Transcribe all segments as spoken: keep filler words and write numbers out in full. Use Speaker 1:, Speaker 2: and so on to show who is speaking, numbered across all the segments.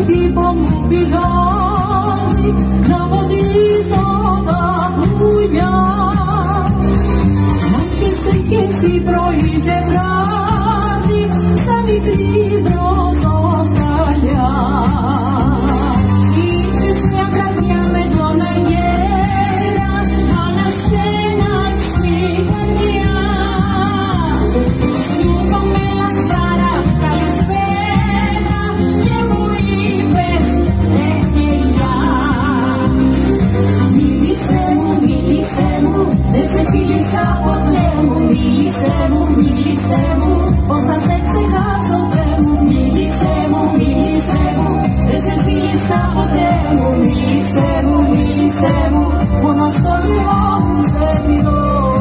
Speaker 1: χτύπο μου πηγάδι να ποτίσω τα πουλιά. Μα και σε κι εσύ πρωί και βράδυ στα μικρή δροσοσταλιά. Ήρθες μια βραδιά με τον αγέρα ανασένα στη καρδιά. Σου είπα με λαχτάρα καλησπέρα και μου είπες εγγελιά. Μίλησέ μου, μίλησέ μου, δεν σε φίλησα ποτέ μου. Μίλησέ μου, μίλησέ μου, πώς θα σε ξεχάσω Θεέ μου. Μίλησέ μου, μίλησέ μου, δεν σε φίλησα ποτέ μου. Μίλησέ μου, μίλησέ μου, μόνο στο όνειρό μου σε φιλώ.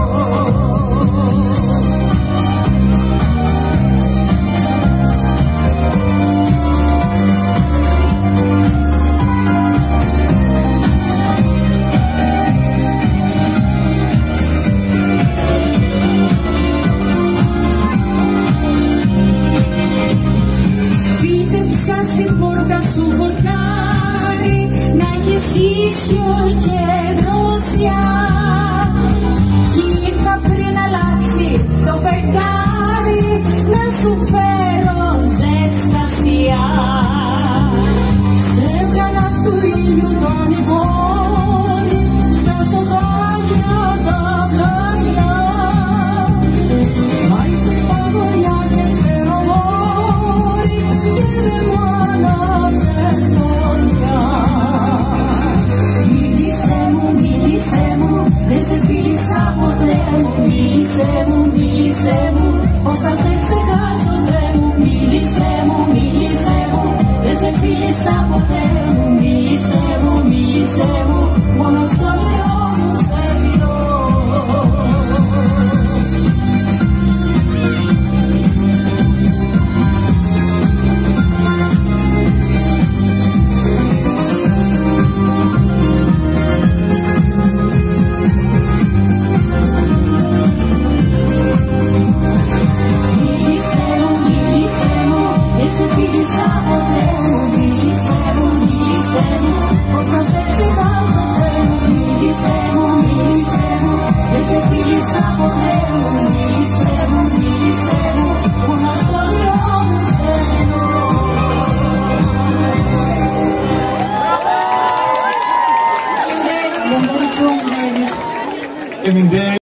Speaker 1: Στην πόρτα σου φορτάρι να έχεις ίσιο και δροσιά. Κι ήρθα πριν αλλάξει το φεγγάρι να σου φέρω ζεστασία. Σε έβγαλα του ήλιου τον υπόρρη στα σοκάκια τα πλατιά. Μα ήρθε η παγωνιά και ξερομόρι και δεν μου άναψες φωτιά. Μίλησέ μου, μίλησέ μου, δεν σε φίλησα ποτέ μου. Μίλησέ μου, μίλησέ μου, πώς θα σε ξεχάσω Θεέ μου. Μίλησέ μου, μίλησέ μου, δεν σε φίλησα ποτέ μου. Μίλησέ μου, μίλησέ μου, μόνο στο όνειρό μου σε φιλώ.
Speaker 2: Emin değer